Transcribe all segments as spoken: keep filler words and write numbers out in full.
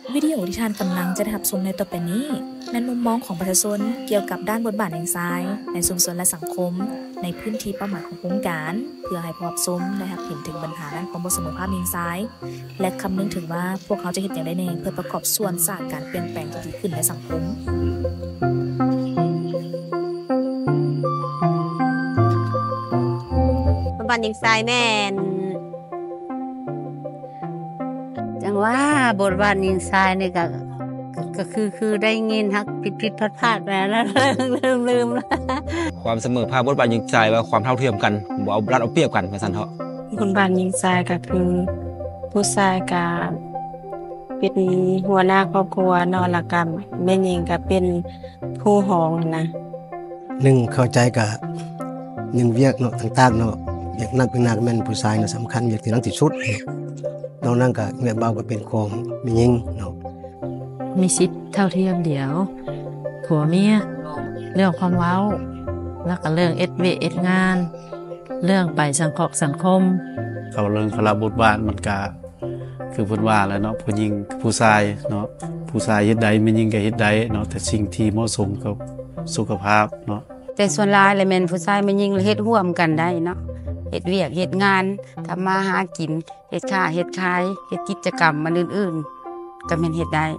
วิดีโอที่ท่านกำลังจะได้รับชมในต่อไปนี้นั้นมุมมองของประชาชนเกี่ยวกับด้านบทบาทแห่งทรายในชุมชนและสังคมในพื้นที่เป้าหมายของโครงการเพื่อให้ผู้รับชมได้รับเห็นถึงปัญหาด้านความบ่เสมอภาคแห่งทรายและคำนึงถึงว่าพวกเขาจะเห็นอย่างไรแน่เพื่อประกอบส่วนสร้างการเปลี่ยนแปลงที่ดีขึ้นในสังคมบทบาทแห่งทรายแม่นจังว่าบทบาทยิงทรายนี่ก็ก็คือคือได้เงินฮักผิดผิดพลาดพลาดไปแล้วลืมลืมแล้วความเสมอภาคบทบาทยิงทรายว่าความเท่าเทียมกันบ่เอารัดเอาเปรียบกันมาสั่นเถาะบทบาทยิงทรายก็คือผู้ชายก็เป็นหัวหน้าครอบครัวนอนละกรรมแม่หญิงก็เป็นผู้ห้องนะหนึ่งเข้าใจกับหนึ่งเวียกเนาะต่างๆเนาะเวียกนักเป็นนักแม่นผู้ชายเนาะสำคัญเวียกที่นักที่สุดน้องนั่งกับเวียกเบาก็เป็นของแม่หญิงเนาะมีสิทธิ์เท่าเทียมเดียวผัวเมียเรื่องความเว้าแล้วก็เรื่องเอ็ดเวเอ็ดงานเรื่องไปสังคมสังคมเขาเรื่องพระบทบาทมันก็คือพูดว่าแล้วเนาะผู้หญิงผู้ชายเนาะผู้ชายเฮ็ดใดแม่หญิงก็เฮ็ดใดเนาะแต่สิ่งที่เหมาะสมกับสุขภาพเนาะแต่ส่วนหลายเลยแม่นผู้ชายแม่หญิงเฮ็ดร่วมกันได้เนาะเฮ็ดเวียกเฮ็ดงานทำมาหากินเฮ็ดค้าเฮ็ดขายเฮ็ดกิจกรรมมันอื่นๆก็แม่นเฮ็ดได้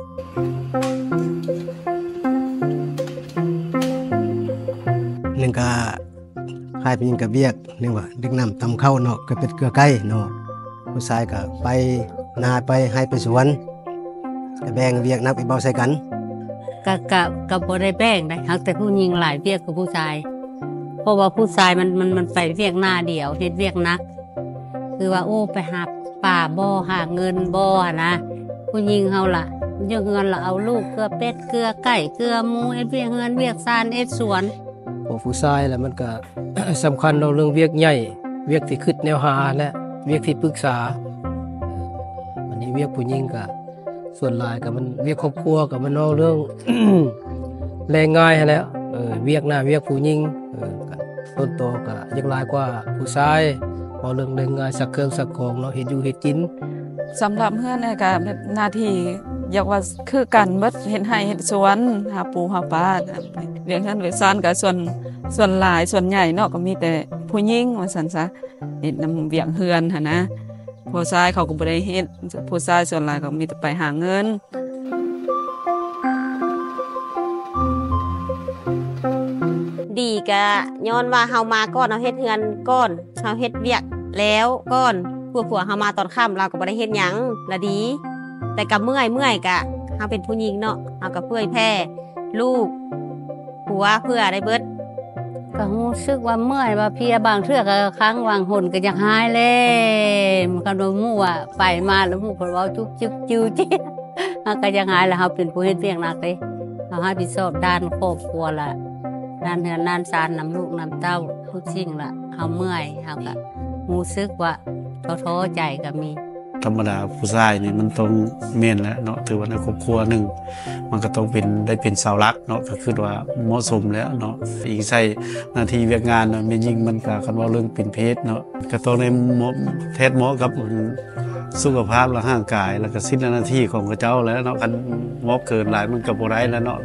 หนึ่งก็ขายเป็นกับเวียกหนึ่งว่าดึกน้ำตำเข้าเนาะก็เป็นเกลือไก่เนาะผู้ชายก็ไปนาไปให้ไปสวนก็แบ่งเวียกนักไปเบาใส่กันก็ก็ก็บ่ได้แบ่งได้ฮักแต่ผู้หญิงหลายเวียกกว่าผู้ชายเพราะว่าผู้ชายมันมันมันไปเวียกหน้าเดียวเฮ็ดเวียกนักคือว่าโอ้ไปหาป่าบ่หาเงินบ่นะผู้หญิงเฮาล่ะเรื่องเงินเราเอาลูกเกลือเป็ดเกลือไก่เกลือหมูเอ็ดเวียกเงินเวียกซานเอ็ดสวนพอผู้ชายแล้วมันก็ สำคัญเราเรื่องเวียกใหญ่เวียกที่คิดแนวหาและเวียกที่ปรึกษาอันนี้เวียกผู้หญิงก็ส่วนหลายก็มันเวียกครอบครัวก็มันเอาเรื่อง แรงง่ายแล้วเออเวียกหน้าเวียกผู้หญิงเออต้นโตก็ยังหลายกว่าผู้ชายพอเรื่องแรงง่ายสักเครื่องสักของเนาะเฮ็ดอยู่เฮ็ดกินสำหรับเพื่อนเนี่ยก็แบบหน้าที่อยากว่าคือกันเบิดเฮ็ดให้เฮ็ดสวนหาปูหาปลาเลี้ยงเฮือนเลี้ยงซ่านก็ส่วนส่วนหลายส่วนใหญ่เนาะก็มีแต่ผู้หญิงว่าซั่นซะเฮ็ดนำเวียงเฮือนหั่นนะผู้ชายเขาก็บ่ได้เฮ็ดผู้ชายส่วนหลายก็มีแต่ไปหาเงินดีก็ย้อนว่าเฮามาก่อนเฮาเฮ็ดเฮือนก่อนเฮาเฮ็ดเวียกแล้วก่อนพวกผัวเฮามาตอนค่ำเราก็บ่ได้เฮ็ดหยังละดีแต่ก็เมื่อยเมื่อยก็เฮาเป็นผู้หญิงเนาะเฮาก็เพื่อแพ้ลูกผัวเพื่อได้เบิดก็รู้สึกว่าเมื่อยว่าเพลียบางเทื่อก็ค้างวางหนก็อยากหายเลยมันก็บ่ฮู้ว่าไปมาแล้วฮู้เพิ่นเว้าจุกจิกจิวจิเฮาก็อยากหายแล้วเฮาเป็นผู้เฮ็ดเวียกหนักเด้เฮารับผิดชอบด้านครอบครัวล่ะด้านเฮือนด้านซานนำลูกนำเต้าทุกสิ่งล่ะเฮาเมื่อยเฮาก็รู้สึกว่าท้อๆใจก็มีธรรมดาผู้ชายนี่มันต้องเม่นแล้วเนาะถือว่าในครอบครัวหนึ่งมันก็ต้องเป็นได้เป็นเสาหลักเนาะก็คือว่าเหมาะสมแล้วเนาะอีกใส่หน้าที่เวียกงานเนาะแม่ยิ่งมันก็คันว่าเรื่องเป็นเพศเนาะก็ต้องในเทศเหมาะกับสุขภาพและร่างกายแล้วก็สิทธิหน้าที่ของเจ้าแล้วเนาะคันเหมาะเกินหลายมันก็บ่ได้แล้วเนาะ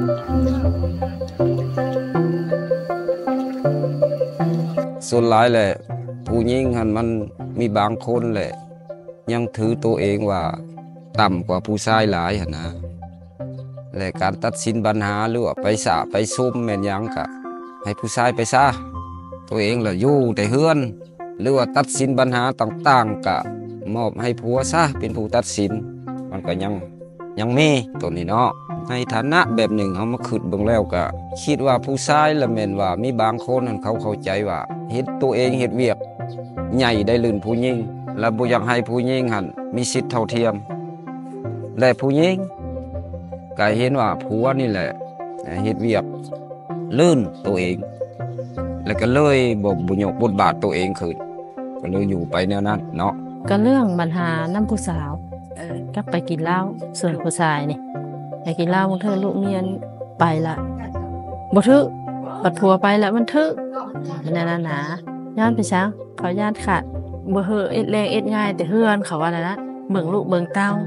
ส่วนหลายแหละผู้หญิงหันมันมีบางคนแหละยังถือตัวเองว่าต่ำกว่าผู้ชายหลายหั่นนะและการตัดสินปัญหาหรือว่าไปสะไปซุ่มแม่นหยังก็ให้ผู้ชายไปซะตัวเองล่ะอยู่แต่เฮือนหรือว่าตัดสินปัญหาต่างๆก็มอบให้ผัวซะเป็นผู้ตัดสินมันก็ยังยังมีตัวนี้เนาะในฐานะแบบหนึ่งเฮามาคิดเบิ่งแล้วก็คิดว่าผู้ชายละแม่นว่ามีบางคนนั่นเขาเข้าใจว่าเฮ็ดตัวเองเฮ็ดเวียกใหญ่ได้ลื่นผู้หญิงและบ่อยากให้ผู้หญิงหันมีสิทธิ์เท่าเทียมและผู้หญิงก็เห็นว่าผัวนี่แหละเฮ็ดเวียกลื่นตัวเองแล้วก็เลยบ่บ่ยกบทบาทตัวเองขึ้นก็เลยอยู่ไปแนวนั้นเนาะก็เรื่องปัญหาน้ำผู้สาวเออก็ไปกินเหล้าส่วนผู้ชายนี่ไปกินเหล้าบางเทื่อลูกเมียไปละบ่ทึกบัดผัวไปแล้วมันทึกมันนั่นน่ะย่านไปช้างเขาย่านขาดบ่เฮอเอ็ดแรงเอ็ดง่ายแต่เฮือนเขาว่านั่นนะเบิ่งลูกเบิ่งเต้า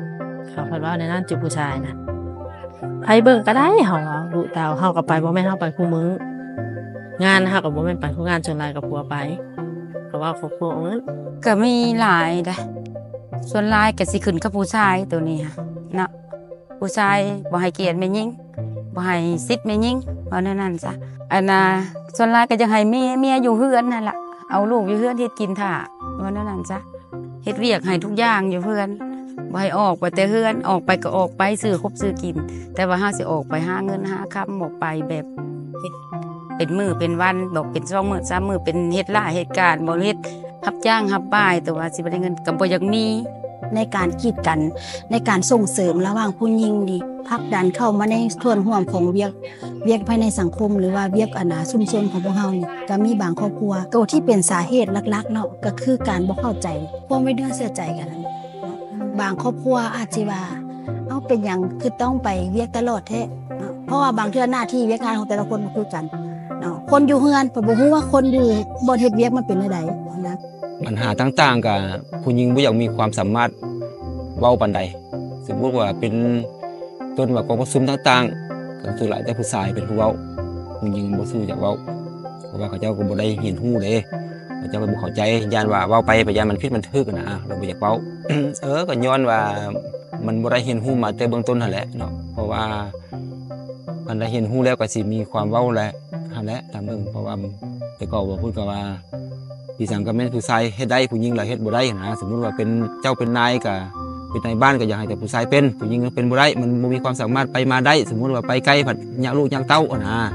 เขาเพิ่นว่าในนั้นจุผู้ชายนะไผเบิ่งก็ได้เฮาลูกเต้าเฮาก็ไปบ่แม่นเฮาไปคู่มื้องานเฮาก็บ่แม่นไปคู่งานส่วนหลายก็ผัวไปก็ว่าครอบครัวเอาเงินก็มีหลายเด้อส่วนหลายก็สิขึ้นกับผู้ชายตัวนี้ค่ะเนาะผู้ชายบ่ให้เกียรติแม่หญิงบ่ให้สิทธิ์แม่หญิงเพราะนั้นนั่นซะอันน่ะส่วนหลายก็จะให้เมียเมียอยู่เฮือนนั่นล่ะเอาลูกอยู่เฮือนเฮ็ดกินท่าเพราะนั้นนั่นซะเฮ็ดเวียกให้ทุกอย่างอยู่เฮือนบ่ให้ออกไปแต่เฮือนออกไปก็ออกไปซื้อครบซื้อกินแต่ว่าเฮาสิออกไปหาเงินหาคำออกไปแบบเป็นมื้อเป็นวันบอกเป็นสองมื้อสามมื้อเป็นเฮ็ดหลายเหตุการณ์บ่เฮ็ดรับจ้างรับบ่ายแต่ว่าสิบ่ได้เงินก็บ่อยากมีในการกีดกันในการส่งเสริมระหว่างผู้หญิงนี่ผลักดันเข้ามาในส่วนร่วมของเวียกเวียกภายในสังคมหรือว่าเวียกอาณาชุมชนของพวกเฮานี่ก็มีบางครอบครัวตัวที่เป็นสาเหตุหลักๆเนาะก็คือการบ่เข้าใจความไม่เนื้อเชื่อใจกันนั้นบางครอบครัวอาจสิว่าเอ้าเป็นหยังคือต้องไปเวียกตลอดแท้เพราะว่าบางเทื่อหน้าที่เวียกงานของแต่ละคนบ่คือกันเนาะคนอยู่เฮือนก็บ่ฮู้ว่าคนอยู่บ่เฮ็ดเวียกมันเป็นจังได๋นะปัญหาต่างๆกับผู้หญิงบ่อยากมีความสามารถเว้าปานใดสมมุติว่าเป็นต้นว่ากองประชุมต่างๆก็ส่วนหลายแต่ผู้ชายเป็นผู้เว้าผู้หญิงบ่สู้จักเว้าเพราะว่าเขาเจ้าก็บ่ได้เรียนรู้เด้เขาเจ้าก็บ่เข้าใจย่านว่าเว้าไปพยายามมันผิดมันถูกนะเราบ่อยากเว้า เออก็ย้อนว่ามันบ่ได้เรียนรู้มาแต่เบื้องต้นนั่นแหละเนาะเพราะว่ามันได้เรียนรู้แล้วก็สิมีความเว้าแหละนั่นแหละตามเบิ่งเพราะว่าแต่ก็บ่พูดก็ว่าพี่สังก็แม่นผู้ชายเฮ็ดได้ผู้หญิงล่ะเฮ็ดบ่ได้นะสมมุติว่าเป็นเจ้าเป็นนายก็เป็นนายบ้านก็อยากให้แต่ผู้ชายเป็นผู้หญิงเป็นบ่ได้มันบ่มีความสามารถไปมาได้สมมุติว่าไปไกลผัดยากลูกยากเต้าอ่ะนะ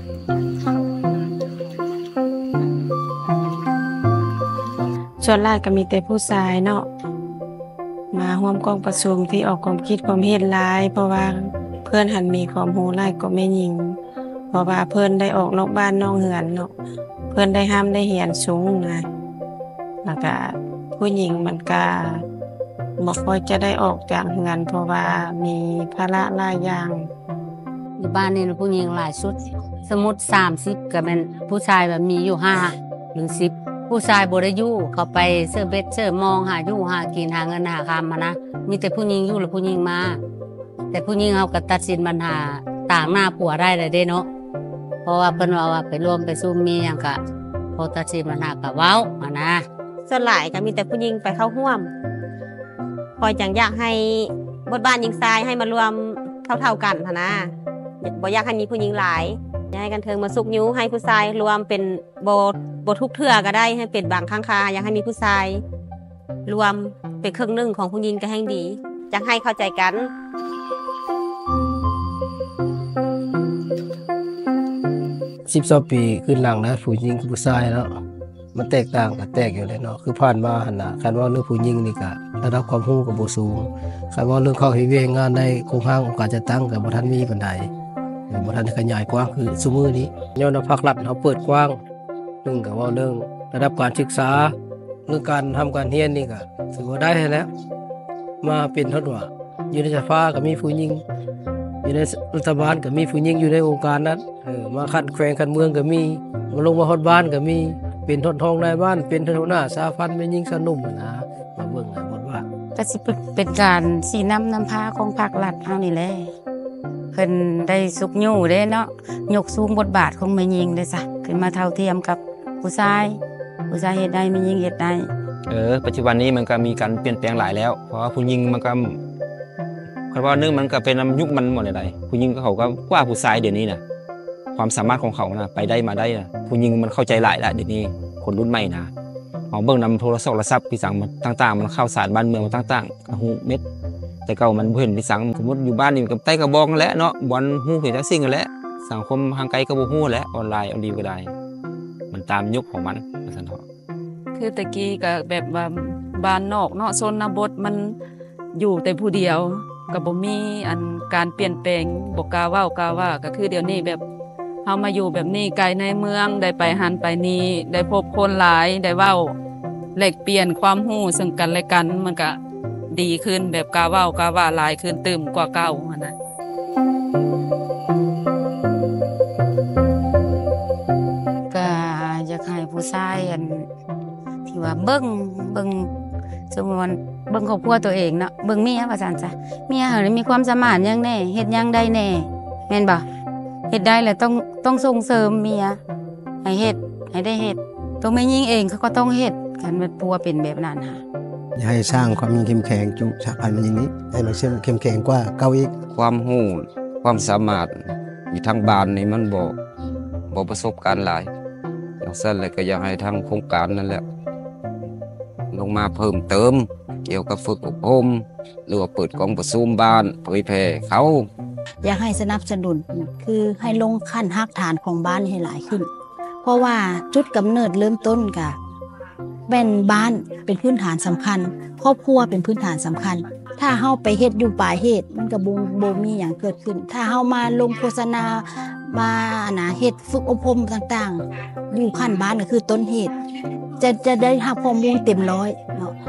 ส่วนหลายก็มีแต่ผู้ชายเนาะมาร่วมกองประชุมที่ออกความคิดความเห็นหลายเพราะว่าเพื่อนหันมีความรู้หลายกว่าแม่หญิงเพราะว่าเพิ่นได้ออกนอกบ้านนอกเรือนเนาะเพิ่นได้ห้ามได้เรียนสูงนะแล้วก็ผู้หญิงมันก็บ่ค่อยจะได้ออกจากเรือนเพราะว่ามีภาระหลายอย่างอยู่บ้านนี่ผู้หญิงหลายสุดสมมุติสามสิบก็แม่นผู้ชายแบบมีอยู่ห้าหรือสิบผู้ชายบ่ได้อยู่เขาไปเสื้อเบ็ดเสื้อมองหาอยู่หากินหาเงินหาคำมานะมีแต่ผู้หญิงอยู่แล้วผู้หญิงมาแต่ผู้หญิงเฮาก็ตัดสินปัญหาต่างหน้าผัวได้เลยเด้เนาะเพราะว่าเพิ่นว่าว่าไปรวมไปซุ่มมีหยังก็พอตัดสินปัญหาก็เว้ามานะส่วนหลายก็มีแต่ผู้หญิงไปเข้าร่วมคอยจังอยากให้บทบาทหญิงชายให้มารวมเท่าๆกันหั่นนะบ่อยากให้มีผู้หญิงหลายอยากให้กันเทิงมาสุกนิ้วให้ผู้ชายรวมเป็นบ่บ่ทุกเทื่อก็ได้ให้เป็นบางครั้งคาอยากให้มีผู้ชายรวมเป็นครึ่งหนึงของผู้หญิงก็แห่งดีจังให้เข้าใจกันสิบสองปีขึ้นหลังนะผู้หญิงกับผู้ชายแล้วมันแตกต่างกันแตกอยู่เลยเนาะคือผ่านมาหั่นน่ะคันว่าเรื่องผู้หญิงนี่ก็ระดับความรู้ก็บ่สูงคันว่าเรื่องเข้าเฮ็ดเวียกงานในโครงสร้างองค์การจัดตั้งก็บ่ทันมีปานใดบ่ทันขยายกว้างคือซุมื้อนี้ย้อนว่าภาครัฐเฮาเปิดกว้างนึงก็ว่าเรื่องระดับการศึกษาเรื่องการทำการเรียนนี่ก็ถือว่าได้แล้วมาเป็นเท่าว่าอยู่ในสภาก็มีผู้หญิงอยู่ในรัฐบาลก็มีผู้หญิงอยู่ในองค์การนั้นเออมาคัดแขวงคัดเมืองก็มีมาลงมาฮอดบ้านก็มีเป็นทนทองนายบ้านเป็นหัวหน้าสาพันธ์แม่หญิงสนุ่มนะมาเบิ่งบทว่าก็สิเป็นการสีน้ำน้ำพาของภาครัฐเฮานี่แหละเพิ่นได้สุกยู่เด้เนาะยกสูงบทบาทของแม่หญิงได้ซะขึ้นมาเท่าเทียมกับผู้ชายผู้ชายเฮ็ดได้แม่หญิงเฮ็ดได้เออปัจจุบันนี้มันก็มีการเปลี่ยนแปลงหลายแล้วเพราะว่าผู้หญิงมันก็คันว่านึงมันก็เป็นยุคมันหมดใดๆผู้หญิงก็เขาก็กว่าผู้ชายเดี๋ยวนี้น่ะความสามารถของเขานะไปได้มาได้นะผู้หญิงมันเข้าใจหลายแล้วเดี๋ยวนี้คนรุ่นใหม่นะเอาเบิ่งนำโทรศัพท์โทรศัพท์พี่สังมันต่างๆมันเข้าสารบ้านเมืองต่างๆหูเม็ดแต่เก่ามันบ่เห็นพี่สังสมมุติอยู่บ้านนี่กับใต้กระบอกนั่นแหละเนาะบอลฮู้เห็นจักสิ่งนั่นแหละสังคมทางไกลก็บ่ฮู้แหละออนไลน์เอาดีก็ได้มันตามยุคของมันว่าซั่นเถาะคือตะกี้ก็แบบว่าบ้านนอกเนาะชนบทมันอยู่แต่ผู้เดียวก็บ่มีอันการเปลี่ยนแปลงบ่กล้าเว้ากล้าว่าก็คือเดี๋ยวนี้แบบเฮามาอยู่แบบนี้ไกลในเมืองได้ไปหันไปนี่ได้พบคนหลายได้เว้าแลกเปลี่ยนความรู้ซึ่งกันและกันมันก็ดีขึ้นแบบกล้าเว้ากล้าว่าหลายขึ้นตื่มกว่าเก่าหั่นน่ะก็อยากให้ผู้ชายอันที่ว่าเบิ่งเบิ่งสมมุติว่าเบิ่งครอบครัวตัวเองเนาะเบิ่งเมียว่าซั่นจ้ะเมียเฮานี่มีความสามารถหยังแน่เฮ็ดหยังได้แน่แม่นบ่เฮ็ดได้แล้วต้องต้องส่งเสริมเมียให้เฮ็ดให้ได้เฮ็ดตัวแม่หญิงเองเขาก็ต้องเฮ็ดคันแม่ผัวเป็นแบบนั้นค่ะอยากให้สร้างความเข้มแข็งจุสหพันธ์มันอย่างนี้ให้มันเข้มแข็งกว่าเก่าอีกความรู้ความสามารถอยู่ทางบ้านนี่มันบ่บ่ประสบการณ์หลายอย่างนั้นเลยก็อยากให้ทางโครงการนั่นแหละลงมาเพิ่มเติมเกี่ยวกับฝึกอบรมหรือว่าเปิดกองประชุมบ้านเผยแพร่เขาอยากให้สนับสนุนคือให้ลงขั้นรากฐานของบ้านให้หลายขึ้นเพราะว่าจุดกำเนิดเริ่มต้นกะเป็นบ้านเป็นพื้นฐานสำคัญครอบครัวเป็นพื้นฐานสำคัญถ้าเฮาไปเฮ็ดอยู่ปลายเหตุมันก็บ่บ่มีหยังเกิดขึ้นถ้าเฮามาลงโฆษณามานะเฮ็ดฝึกอบรมต่างๆอยู่ขั้นบ้านก็คือต้นเหตุจะจะได้รับข้อมูลเต็มร้อยเนาะ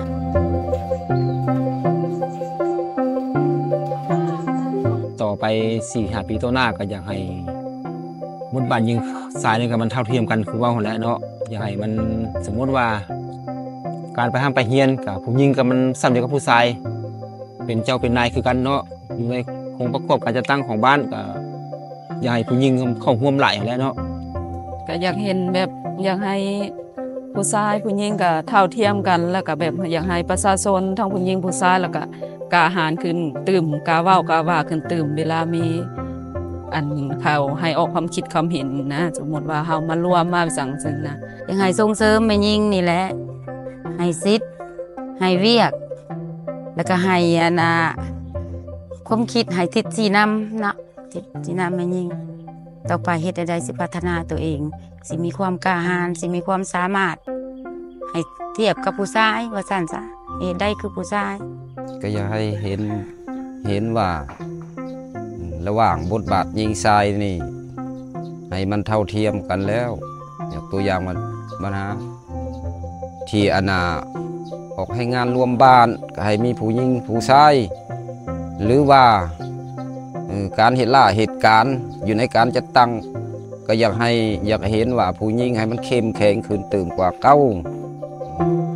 ต่อไป สี่ถึงห้า ปีต่อหน้าก็อยากให้บทบาทยิงสายนี่ก็มันเท่าเทียมกันคือว่าหั่นแหละเนาะอยากให้มันสมมุติว่าการไปห้ามไปเฮียนกับผู้หญิงก็มันซ้ำเดียวกับผู้ชายเป็นเจ้าเป็นนายคือกันเนาะอยู่ในองค์ประกอบการจัดตั้งของบ้านก็อยากให้ผู้หญิงเข้าร่วมหลายหั่นแหละเนาะก็อยากเห็นแบบอยากให้ผู้ชายผู้หญิงก็เท่าเทียมกันแล้วก็แบบอยากให้ประชาชนทั้งผู้หญิงผู้ชายแล้วก็กล้าหาญขึ้นตื่มกล้าเว้ากล้าว่าขึ้นตื่มเวลามีอันเขาให้ออกความคิดความเห็นนะสมมติว่าเฮามารวมมาสั่งซึ่งนะอยากให้ส่งเสริมแม่หญิงนี่แหละให้สิทธิ์ให้เวียกแล้วก็ให้อันน่ะความคิดให้ทิศชี้นำเนาะทิศชี้นำแม่หญิงต่อไปเฮ็ดใดๆสิพัฒนาตัวเองสิมีความกล้าหาญสิมีความสามารถให้เทียบกับผู้ชายว่าซั่นซะเฮ็ดได้คือผู้ชายก็อยากให้เห็นเห็นว่าระหว่างบทบาทหญิงชายนี่ให้มันเท่าเทียมกันแล้วยกตัวอย่างมันปัญหาที่อนาออกให้งานรวมบ้านก็ให้มีผู้หญิงผู้ชายหรือว่าการเห็นล่าเหตุการณ์อยู่ในการจัดตั้งก็อยากให้อยากเห็นว่าผู้หญิงให้มันเข้มแข็งขึ้นตื่นกว่าเก่า